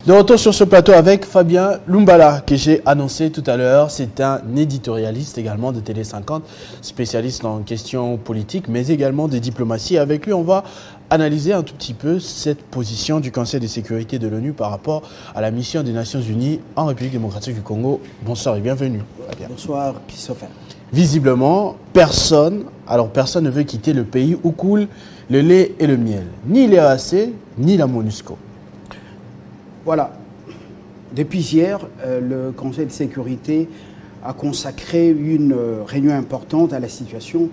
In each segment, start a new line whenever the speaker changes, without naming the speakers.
De retour sur ce plateau avec Fabien Lumbala, que j'ai annoncé tout à l'heure. C'est un éditorialiste également de Télé 50, spécialiste en questions politiques, mais également de diplomatie. Avec lui, on va analyser un tout petit peu cette position du Conseil de sécurité de l'ONU par rapport à la mission des Nations Unies en République démocratique du Congo. Bonsoir et bienvenue, Fabien.
Bonsoir, Christopher.
Visiblement, personne ne veut quitter le pays où coule le lait et le miel. Ni l'EAC, ni la MONUSCO.
Voilà. Depuis hier, le Conseil de sécurité a consacré une réunion importante à la situation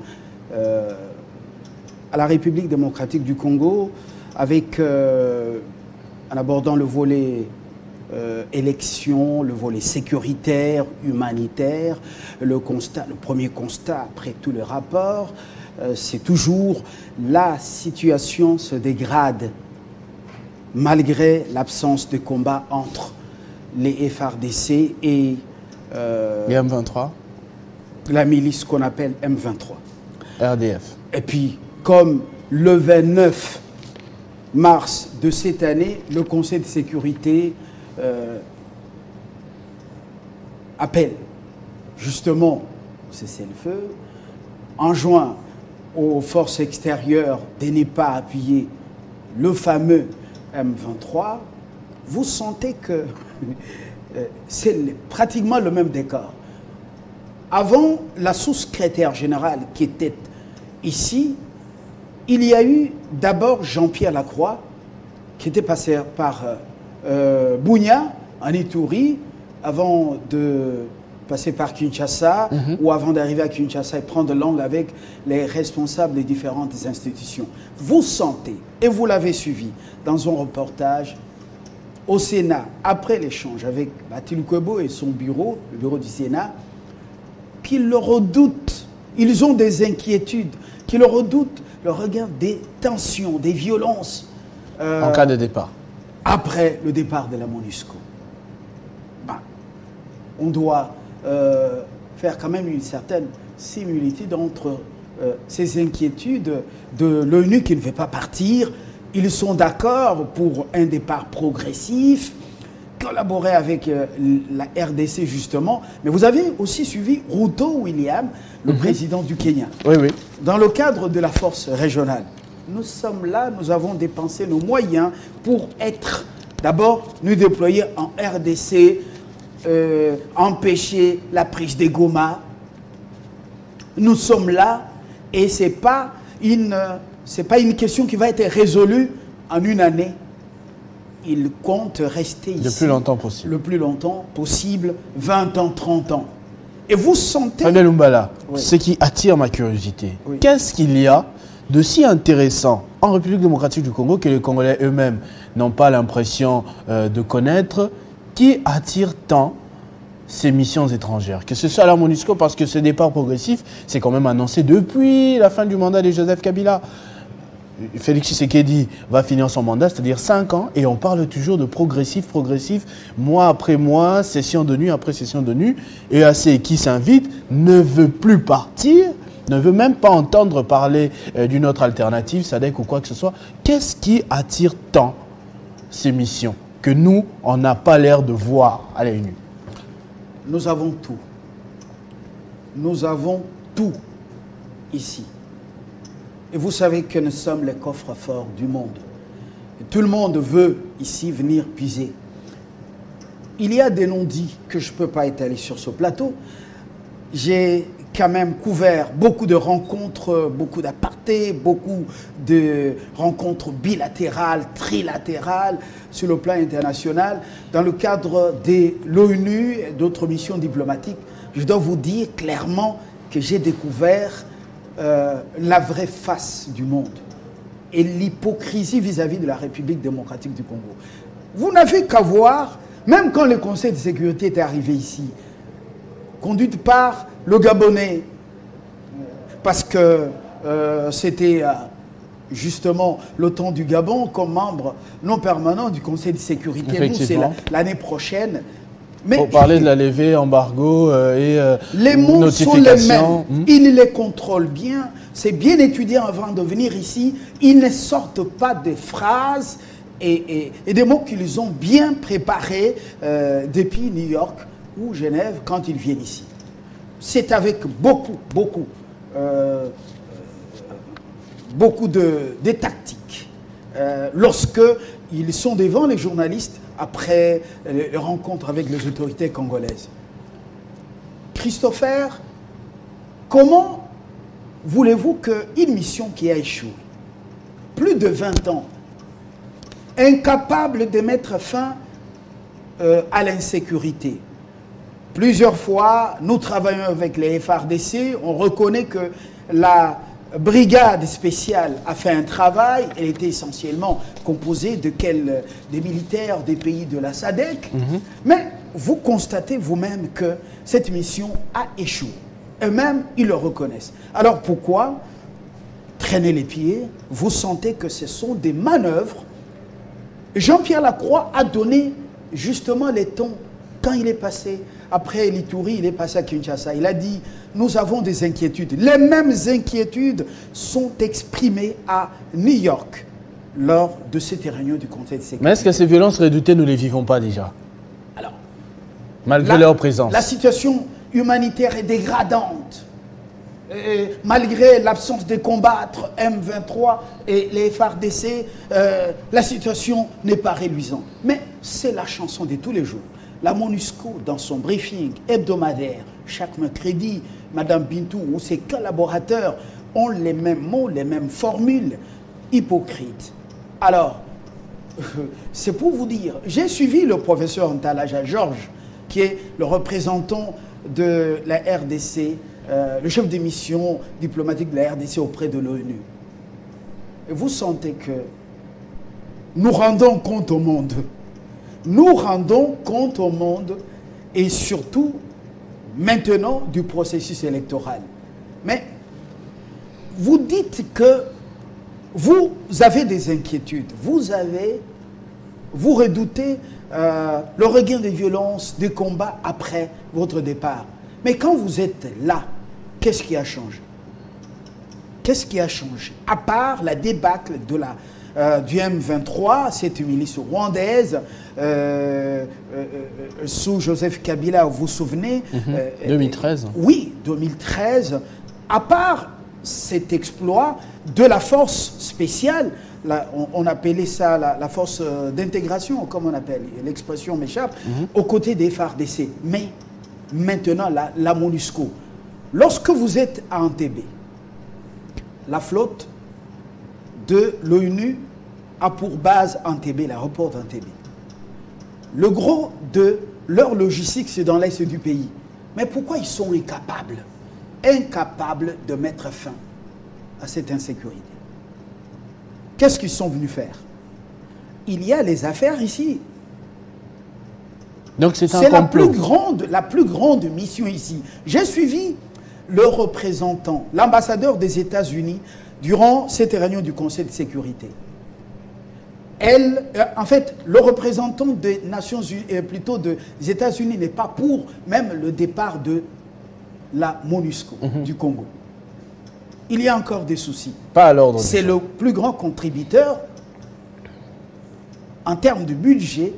à la République démocratique du Congo, avec, en abordant le volet élection, le volet sécuritaire, humanitaire. Le premier constat, après tous les rapports, c'est toujours la situation se dégrade malgré l'absence de combat entre les FARDC et
les M23,
la milice qu'on appelle M23.
RDF.
Et puis, comme le 29 mars de cette année, le Conseil de sécurité appelle justement au cessez-le-feu, enjoint aux forces extérieures de ne pas appuyer le fameux M23, vous sentez que c'est pratiquement le même décor. Avant, la sous-secrétaire générale qui était ici, il y a eu d'abord Jean-Pierre Lacroix, qui était passé par Bunia, en Ituri, avant de passer par Kinshasa, ou avant d'arriver à Kinshasa et prendre langue avec les responsables des différentes institutions. Vous sentez, et vous l'avez suivi dans un reportage au Sénat, après l'échange avec Batil Kwebo et son bureau, le bureau du Sénat, qu'ils le redoutent, ils ont des inquiétudes, qu'ils le redoutent, le regard des tensions, des violences.
En cas de départ.
Après le départ de la MONUSCO. On doit faire quand même une certaine similitude entre ces inquiétudes de l'ONU qui ne veut pas partir. Ils sont d'accord pour un départ progressif, collaborer avec la RDC justement. Mais vous avez aussi suivi Ruto William, le président du Kenya.
Oui, oui.
Dans le cadre de la force régionale. Nous sommes là, nous avons dépensé nos moyens pour être, d'abord, nous déployer en RDC, empêcher la prise des Goma. Nous sommes là et ce n'est pas une question qui va être résolue en une année. Il compte rester ici
le plus longtemps possible.
Le plus longtemps possible, 20 ans, 30 ans. Et vous sentez...
Fabien Lumbala,
oui.
Ce qui attire ma curiosité,
oui.
Qu'est-ce qu'il y a de si intéressant en République démocratique du Congo que les Congolais eux-mêmes n'ont pas l'impression de connaître, qui attire tant ces missions étrangères? Que ce soit la MONUSCO, parce que ce départ progressif, c'est quand même annoncé depuis la fin du mandat de Joseph Kabila. Félix Tshisekedi va finir son mandat, c'est-à-dire 5 ans, et on parle toujours de progressif, mois après mois, session de nuit après session de nuit. EAC qui s'invite ne veut plus partir, ne veut même pas entendre parler d'une autre alternative, SADC ou quoi que ce soit. Qu'est-ce qui attire tant ces missions que nous, on n'a pas l'air de voir à l'ONU?
Nous avons tout. Nous avons tout ici. Et vous savez que nous sommes les coffres forts du monde. Et tout le monde veut ici venir puiser. Il y a des non-dits que je ne peux pas étaler sur ce plateau. J'ai quand même couvert beaucoup de rencontres, beaucoup d'apartés, beaucoup de rencontres bilatérales, trilatérales sur le plan international. Dans le cadre de l'ONU et d'autres missions diplomatiques, je dois vous dire clairement que j'ai découvert la vraie face du monde et l'hypocrisie vis-à-vis de la République démocratique du Congo. Vous n'avez qu'à voir, même quand le Conseil de sécurité est arrivé ici, conduite par le Gabonais, parce que c'était justement le temps du Gabon comme membre non permanent du Conseil de sécurité. Nous, c'est l'année prochaine. Mais
pour parler de la levée, embargo
les mots sont les mêmes. Ils les contrôlent bien. C'est bien étudié avant de venir ici. Ils ne sortent pas des phrases et des mots qu'ils ont bien préparés depuis New York ou Genève quand ils viennent ici. C'est avec beaucoup de tactique. Lorsque ils sont devant les journalistes après les rencontres avec les autorités congolaises. Christopher, comment voulez-vous qu'une mission qui a échoué, plus de 20 ans, incapable de mettre fin à l'insécurité. Plusieurs fois, nous travaillons avec les FARDC, on reconnaît que la brigade spéciale a fait un travail, elle était essentiellement composée des militaires des pays de la SADC, mais vous constatez vous-même que cette mission a échoué. Eux-mêmes, ils le reconnaissent. Alors pourquoi traîner les pieds? Vous sentez que ce sont des manœuvres. Jean-Pierre Lacroix a donné justement les tons quand il est passé, après l'Ituri, il est passé à Kinshasa. Il a dit, nous avons des inquiétudes. Les mêmes inquiétudes sont exprimées à New York lors de cette réunion du Conseil de sécurité.
Mais est-ce que ces violences redoutées, nous ne les vivons pas déjà?
Alors,
malgré leur présence.
La situation humanitaire est dégradante. Malgré l'absence de combats entre M23 et les FARDC, la situation n'est pas réluisante. Mais c'est la chanson de tous les jours. La MONUSCO, dans son briefing hebdomadaire, chaque mercredi, Mme Bintou ou ses collaborateurs ont les mêmes mots, les mêmes formules hypocrites. Alors, c'est pour vous dire, j'ai suivi le professeur Ntalaja Georges, qui est le représentant de la RDC, le chef de mission diplomatique de la RDC auprès de l'ONU. Et vous sentez que nous rendons compte au monde. Nous rendons compte au monde et surtout maintenant du processus électoral. Mais vous dites que vous avez des inquiétudes, vous redoutez le regain des violences, des combats après votre départ. Mais quand vous êtes là, qu'est-ce qui a changé? Qu'est-ce qui a changé? À part la débâcle de du M23, cette milice rwandaise, sous Joseph Kabila, vous vous souvenez
2013.
Oui, 2013. À part cet exploit de la force spéciale, on appelait ça la force d'intégration, comme on appelle, l'expression m'échappe, aux côtés des FARDC. Mais maintenant, la MONUSCO, lorsque vous êtes à Entebbe, la flotte de l'ONU a pour base Entebbe, l'aéroport d'Entebbe. Le gros de leur logistique, c'est dans l'est du pays. Mais pourquoi ils sont incapables de mettre fin à cette insécurité? Qu'est-ce qu'ils sont venus faire? Il y a les affaires ici.
Donc c'est un complot.
La plus grande mission ici. J'ai suivi le représentant, l'ambassadeur des États-Unis, durant cette réunion du Conseil de sécurité. En fait, le représentant des Nations Unies, plutôt des États-Unis, n'est pas pour même le départ de la MONUSCO du Congo. Il y a encore des soucis.
Pas à l'ordre.
C'est le plus grand contributeur en termes de budget,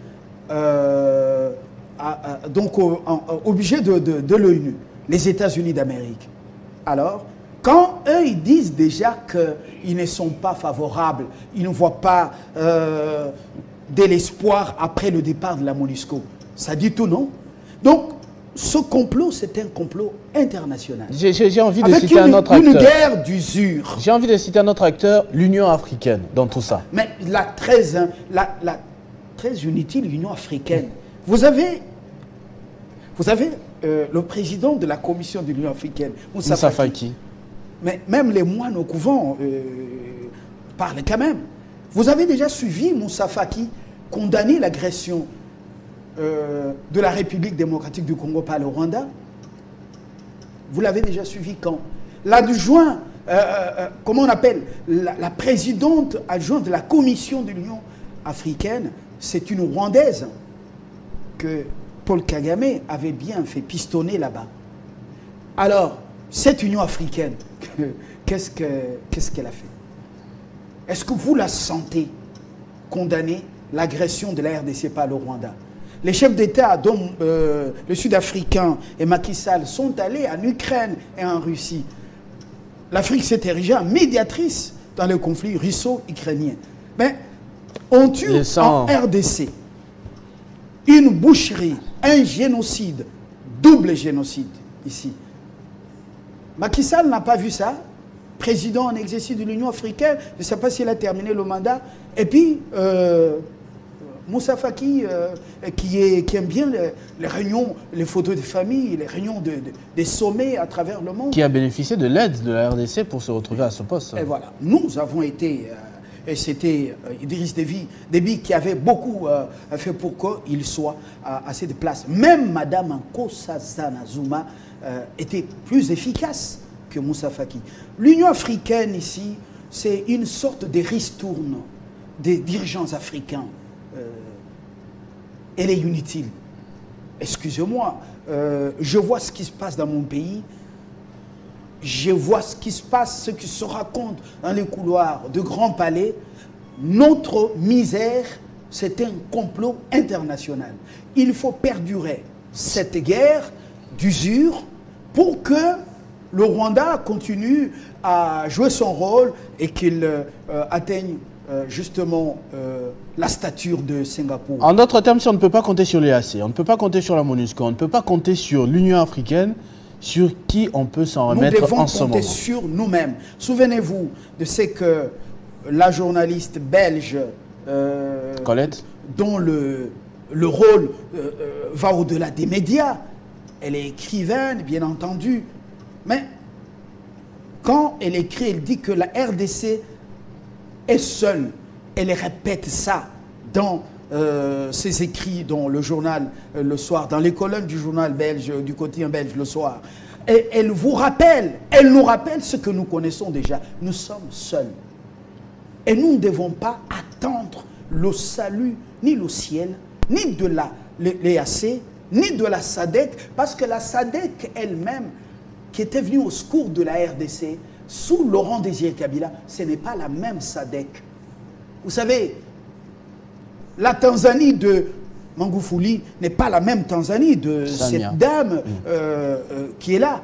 donc au budget de l'ONU, les États-Unis d'Amérique. Alors, quand eux, ils disent déjà qu'ils ne sont pas favorables, ils ne voient pas de l'espoir après le départ de la MONUSCO, ça dit tout, non? Donc, ce complot, c'est un complot international.
J'ai envie de citer un autre acteur.
Une guerre d'usure.
J'ai envie de citer un autre acteur, l'Union africaine, dans tout ça.
Mais la très inutile Union africaine. Vous avez le président de la commission de l'Union africaine, Moussa Faki. Mais même les moines au couvent parlent quand même. Vous avez déjà suivi Moussa Faki condamner l'agression de la République démocratique du Congo par le Rwanda? Vous l'avez déjà suivi quand? L'adjoint, comment on appelle, la présidente adjointe de la commission de l'Union africaine, c'est une Rwandaise que Paul Kagame avait bien fait pistonner là-bas. Alors, cette Union africaine, qu'est-ce qu'elle a fait? Est-ce que vous la sentez condamnée l'agression de la RDC par le Rwanda. Les chefs d'État, dont le Sud-Africain et Macky Sall, sont allés en Ukraine et en Russie. L'Afrique s'est érigée en médiatrice dans le conflit russo-ukrainien. Mais on tue en RDC une boucherie, un génocide, double génocide ici. Macky Sall n'a pas vu ça. Président en exercice de l'Union africaine, je ne sais pas s'il a terminé le mandat. Et puis, Moussa Faki, qui aime bien les réunions, les photos de famille, les réunions des sommets à travers le monde.
Qui a bénéficié de l'aide de la RDC pour se retrouver à ce poste.
Et voilà, nous avons été, et c'était Idriss Déby qui avait beaucoup fait pour qu'il soit à cette place. Même Madame Nkosazana Zuma était plus efficace que Moussa Faki. L'Union africaine ici, c'est une sorte de ristourne des dirigeants africains. Elle est inutile. Excusez-moi, je vois ce qui se passe dans mon pays, je vois ce qui se passe, ce qui se raconte dans les couloirs de grands palais. Notre misère, c'est un complot international. Il faut perdurer cette guerre d'usure pour que le Rwanda continue à jouer son rôle et qu'il atteigne justement la stature de Singapour.
En d'autres termes, si on ne peut pas compter sur l'EAC, on ne peut pas compter sur la MONUSCO, on ne peut pas compter sur l'Union africaine, sur qui on peut s'en remettre en ce moment.
Nous devons compter sur nous-mêmes. Souvenez-vous de ce que la journaliste belge
Colette,
dont le rôle va au-delà des médias. Elle est écrivaine, bien entendu. Mais quand elle écrit, elle dit que la RDC est seule. Elle répète ça dans ses écrits dans le journal le soir, dans les colonnes du journal belge, du quotidien belge le soir. Et elle vous rappelle, elle nous rappelle ce que nous connaissons déjà. Nous sommes seuls. Et nous ne devons pas attendre le salut, ni le ciel, ni de l'EAC, ni de la SADC, parce que la SADC elle-même, qui était venue au secours de la RDC, sous Laurent Désiré Kabila, ce n'est pas la même SADC. Vous savez, la Tanzanie de Magufuli n'est pas la même Tanzanie de
Samia.
cette dame qui est là.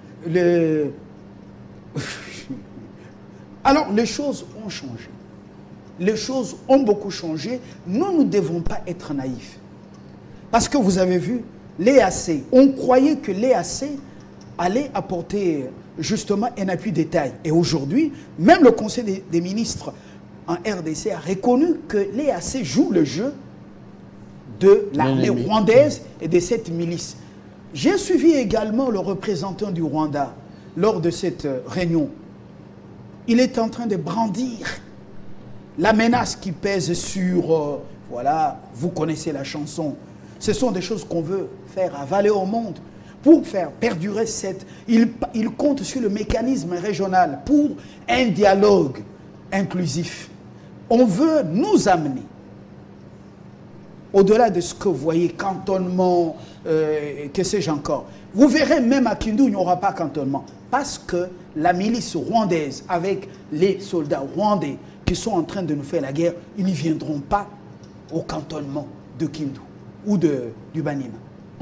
Alors, les choses ont changé. Les choses ont beaucoup changé. Nous ne devons pas être naïfs. Parce que vous avez vu, l'EAC, on croyait que l'EAC allait apporter justement un appui détail. Et aujourd'hui, même le Conseil des ministres en RDC a reconnu que l'EAC joue le jeu de l'armée rwandaise et de cette milice. J'ai suivi également le représentant du Rwanda lors de cette réunion. Il est en train de brandir la menace qui pèse sur... voilà, vous connaissez la chanson. Ce sont des choses qu'on veut faire avaler au monde pour faire perdurer cette... Il compte sur le mécanisme régional pour un dialogue inclusif. On veut nous amener, au-delà de ce que vous voyez, cantonnement, que sais-je encore. Vous verrez même à Kindu, il n'y aura pas cantonnement. Parce que la milice rwandaise, avec les soldats rwandais qui sont en train de nous faire la guerre, ils ne viendront pas au cantonnement de Kindu ou du Banima.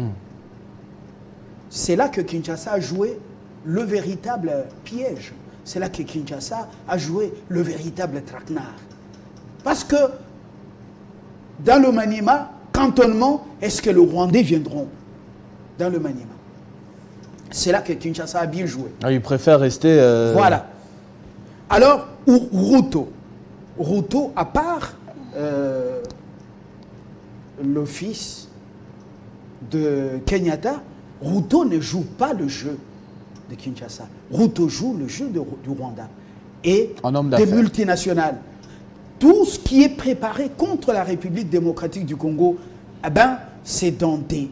C'est là que Kinshasa a joué le véritable piège. C'est là que Kinshasa a joué le véritable traquenard. Parce que dans le Maniema, cantonnement, est-ce que les Rwandais viendront dans le Maniema? C'est là que Kinshasa a bien joué.
Ah, il préfère rester...
Voilà. Alors, Ruto. Ruto, à part le fils de Kenyatta, Ruto ne joue pas le jeu de Kinshasa. Ruto joue le jeu du Rwanda et des multinationales. Tout ce qui est préparé contre la République démocratique du Congo, eh ben, c'est dans des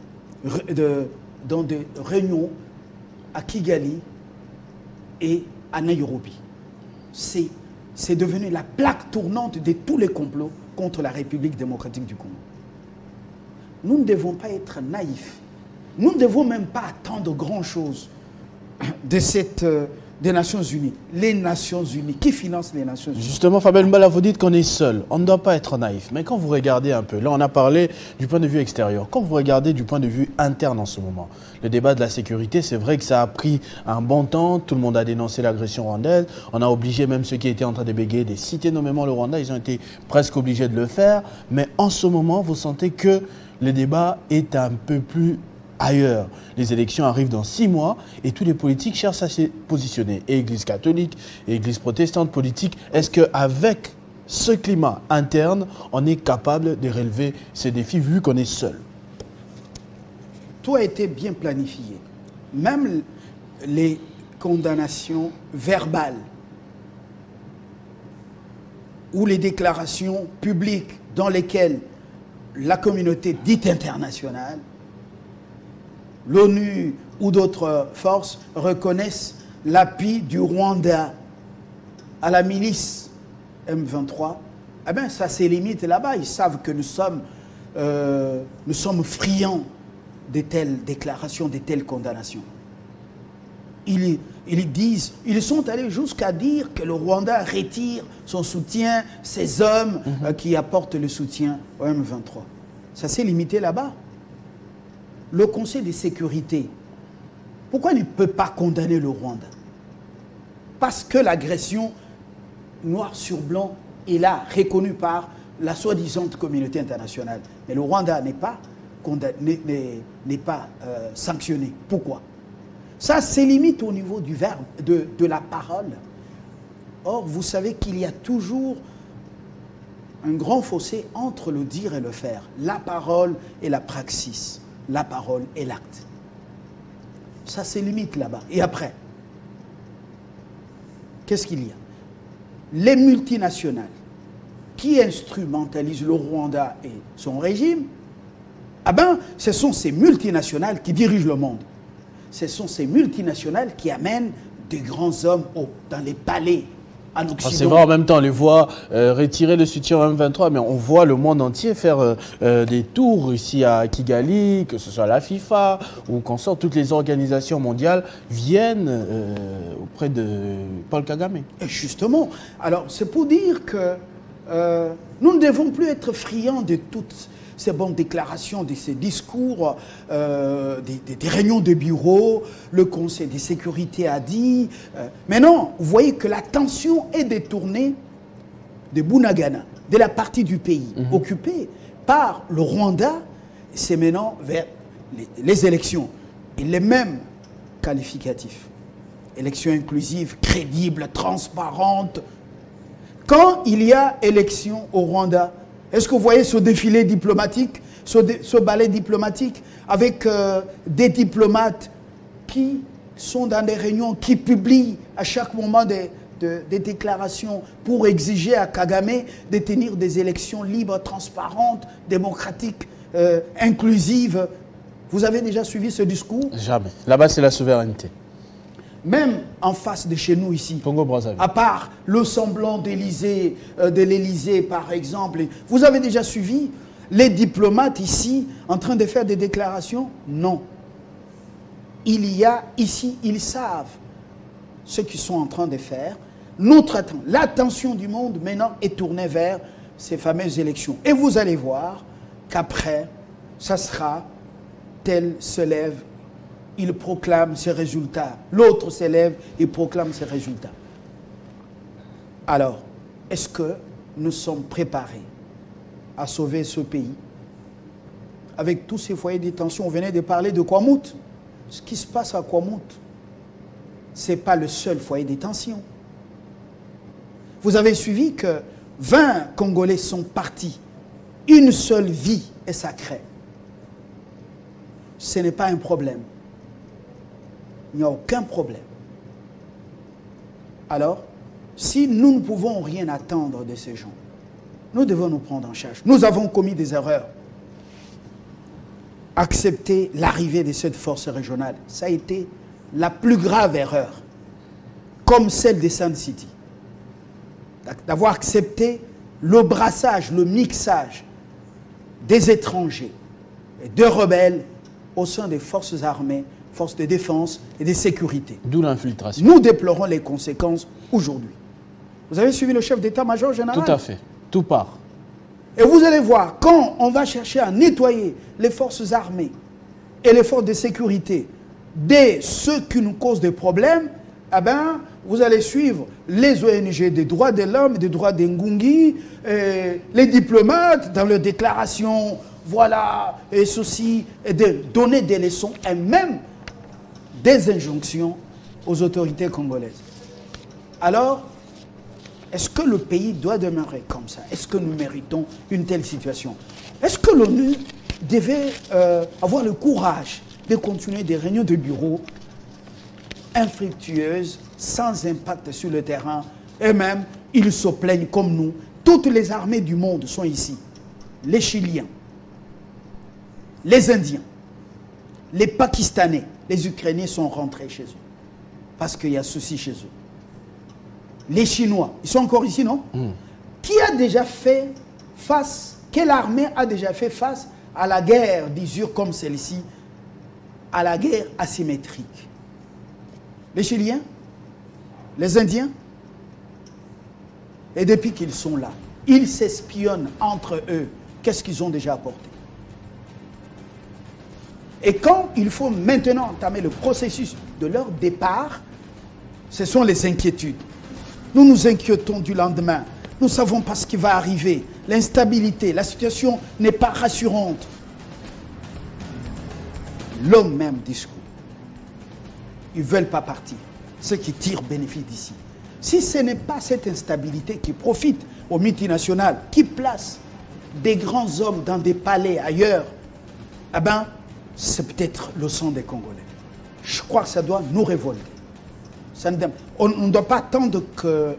réunions à Kigali et à Nairobi. C'est devenu la plaque tournante de tous les complots contre la République démocratique du Congo. Nous ne devons pas être naïfs. Nous ne devons même pas attendre grand-chose de des Nations Unies. Les Nations Unies. Qui finance les Nations Unies?
Justement, Fabien Mbala, vous dites qu'on est seul. On ne doit pas être naïf. Mais quand vous regardez un peu, là on a parlé du point de vue extérieur. Quand vous regardez du point de vue interne en ce moment, le débat de la sécurité, c'est vrai que ça a pris un bon temps. Tout le monde a dénoncé l'agression rwandaise. On a obligé même ceux qui étaient en train de bégayer de citer nommément le Rwanda. Ils ont été presque obligés de le faire. Mais en ce moment, vous sentez que le débat est un peu plus ailleurs. Les élections arrivent dans 6 mois et tous les politiques cherchent à se positionner. Et Église catholique, et Église protestante politique. Est-ce qu'avec ce climat interne, on est capable de relever ces défis vu qu'on est seul?
Tout a été bien planifié. Même les condamnations verbales ou les déclarations publiques dans lesquelles la communauté dite internationale, l'ONU ou d'autres forces reconnaissent l'appui du Rwanda à la milice M23, eh bien ça se limite là-bas. Ils savent que nous sommes friands de telles déclarations, de telles condamnations. Ils sont allés jusqu'à dire que le Rwanda retire son soutien, ses hommes qui apportent le soutien au M23. Ça s'est limité là-bas. Le Conseil de sécurité, pourquoi il ne peut pas condamner le Rwanda? Parce que l'agression noir sur blanc est là, reconnue par la soi-disant communauté internationale. Mais le Rwanda n'est pas sanctionné. Pourquoi? Ça se limite au niveau du verbe, de la parole. Or, vous savez qu'il y a toujours un grand fossé entre le dire et le faire. La parole et la praxis. La parole et l'acte. Ça se limite là-bas. Et après, qu'est-ce qu'il y a? Les multinationales qui instrumentalisent le Rwanda et son régime, ah ben, ce sont ces multinationales qui dirigent le monde. Ce sont ces multinationales qui amènent des grands hommes dans les palais en Occident.
C'est vrai, en même temps, on les voit retirer le soutien au M23, mais on voit le monde entier faire des tours ici à Kigali, que ce soit la FIFA ou qu'on sort, toutes les organisations mondiales viennent auprès de Paul Kagame.
Et justement, alors c'est pour dire que nous ne devons plus être friands de toutes ces bonnes déclarations, de ces discours, des réunions de bureau, le Conseil de sécurité a dit. Mais non, vous voyez que l'attention est détournée de Bunagana, de la partie du pays occupée par le Rwanda, c'est maintenant vers les élections. Et les mêmes qualificatifs. Élections inclusives, crédibles, transparentes. Quand il y a élection au Rwanda, est-ce que vous voyez ce défilé diplomatique, ce ballet diplomatique avec des diplomates qui sont dans des réunions, qui publient à chaque moment des déclarations pour exiger à Kagame de tenir des élections libres, transparentes, démocratiques, inclusives? Vous avez déjà suivi ce discours?
Jamais. Là-bas, c'est la souveraineté.
Même en face de chez nous ici,
Congo-Brazzaville.
À part le semblant de l'Élysée, par exemple, vous avez déjà suivi les diplomates ici en train de faire des déclarations? Non. Il y a ici, ils savent ce qu'ils sont en train de faire. L'attention du monde maintenant est tournée vers ces fameuses élections. Et vous allez voir qu'après, ça sera tel se lève, il proclame ses résultats. L'autre s'élève et proclame ses résultats. Alors, est-ce que nous sommes préparés à sauver ce pays? Avec tous ces foyers de détention, on venait de parler de Kwamout. Ce qui se passe à Kwamout, ce n'est pas le seul foyer de détention. Vous avez suivi que 20 Congolais sont partis. Une seule vie est sacrée. Ce n'est pas un problème. Il n'y a aucun problème. Alors, si nous ne pouvons rien attendre de ces gens, nous devons nous prendre en charge. Nous avons commis des erreurs. Accepter l'arrivée de cette force régionale, ça a été la plus grave erreur, comme celle de Sun City. D'avoir accepté le brassage, le mixage des étrangers et de rebelles au sein des forces armées forces de défense et de sécurité.
D'où l'infiltration.
Nous déplorons les conséquences aujourd'hui. Vous avez suivi le chef d'état-major général?
Tout à fait. Tout part.
Et vous allez voir, quand on va chercher à nettoyer les forces armées et les forces de sécurité de ceux qui nous causent des problèmes, eh ben, vous allez suivre les ONG des droits de l'homme, des droits des Ngungi, les diplomates dans leurs déclarations, voilà, et ceci, et de donner des leçons et même des injonctions aux autorités congolaises. Alors, est-ce que le pays doit demeurer comme ça? Est-ce que nous méritons une telle situation? Est-ce que l'ONU devait avoir le courage de continuer des réunions de bureau infructueuses, sans impact sur le terrain, et même, ils se plaignent comme nous. Toutes les armées du monde sont ici. Les Chiliens, les Indiens, les Pakistanais, les Ukrainiens sont rentrés chez eux. Parce qu'il y a ceci chez eux. Les Chinois, ils sont encore ici, non? Qui a déjà fait face, quelle armée a déjà fait face à la guerre d'usure comme celle-ci, à la guerre asymétrique? Les Chiliens? Les Indiens? Et depuis qu'ils sont là, ils s'espionnent entre eux. Qu'est-ce qu'ils ont déjà apporté? Et quand il faut maintenant entamer le processus de leur départ, ce sont les inquiétudes. Nous nous inquiétons du lendemain. Nous ne savons pas ce qui va arriver. L'instabilité, la situation n'est pas rassurante. Le même discours. Ils ne veulent pas partir. Ceux qui tirent bénéfice d'ici. Si ce n'est pas cette instabilité qui profite aux multinationales, qui place des grands hommes dans des palais ailleurs, eh ben, c'est peut-être le sang des Congolais. Je crois que ça doit nous révolter. On ne doit pas attendre que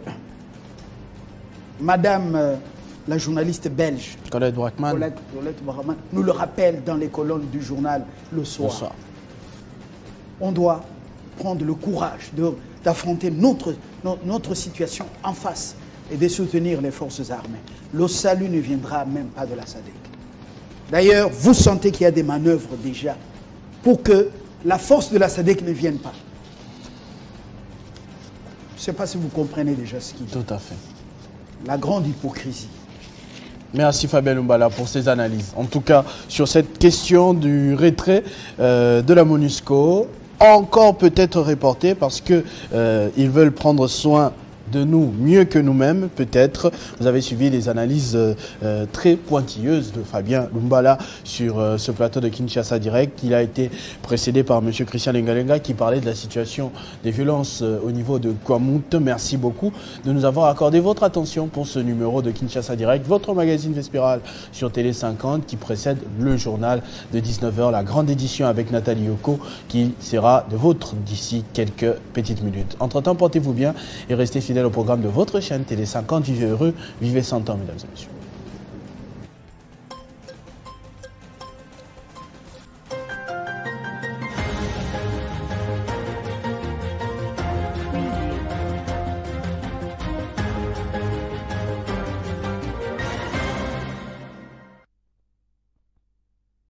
Madame, la journaliste belge,
Colette Brackman,
nous le rappelle dans les colonnes du journal le soir. On doit prendre le courage d'affronter notre situation en face et de soutenir les forces armées. Le salut ne viendra même pas de la SADC. D'ailleurs, vous sentez qu'il y a des manœuvres déjà pour que la force de la SADC ne vienne pas. Je ne sais pas si vous comprenez déjà ce qu'il dit.
Tout à fait.
La grande hypocrisie.
Merci Fabien Lumbala pour ces analyses. En tout cas, sur cette question du retrait de la MONUSCO, encore peut-être reporté parce que ils veulent prendre soin de nous mieux que nous-mêmes, peut-être. Vous avez suivi les analyses très pointilleuses de Fabien Lumbala sur ce plateau de Kinshasa Direct. Il a été précédé par M. Christian Lengalenga qui parlait de la situation des violences au niveau de Kwamouth. Merci beaucoup de nous avoir accordé votre attention pour ce numéro de Kinshasa Direct, votre magazine Vespéral sur Télé 50 qui précède le journal de 19h, la grande édition avec Nathalie Yoko qui sera de vôtre d'ici quelques petites minutes. Entre-temps, portez-vous bien et restez fidèles au programme de votre chaîne Télé 50. Vivez heureux, vivez 100 ans, mesdames et messieurs.